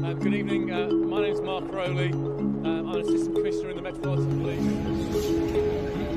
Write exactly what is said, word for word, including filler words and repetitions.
Um, good evening, uh, my name is Mark Rowley. Um, I'm an Assistant Commissioner in the Metropolitan Police.